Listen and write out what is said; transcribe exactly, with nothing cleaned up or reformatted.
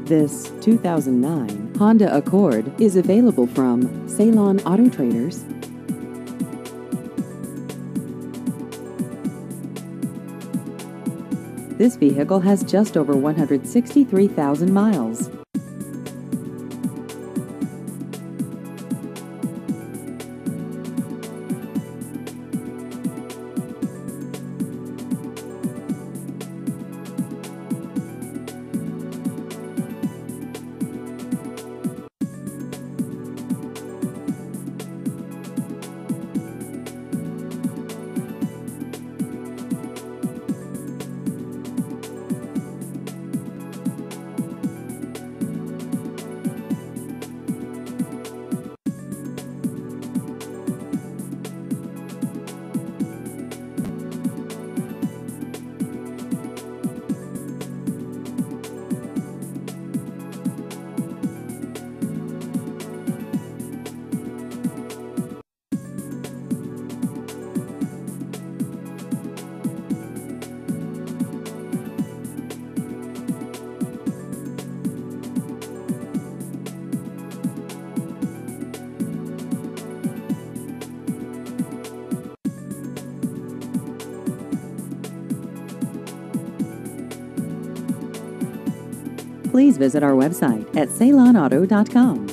This two thousand nine Honda Accord is available from Ceylon Auto Traders. This vehicle has just over one hundred sixty-three thousand miles. Please visit our website at ceylon auto dot com.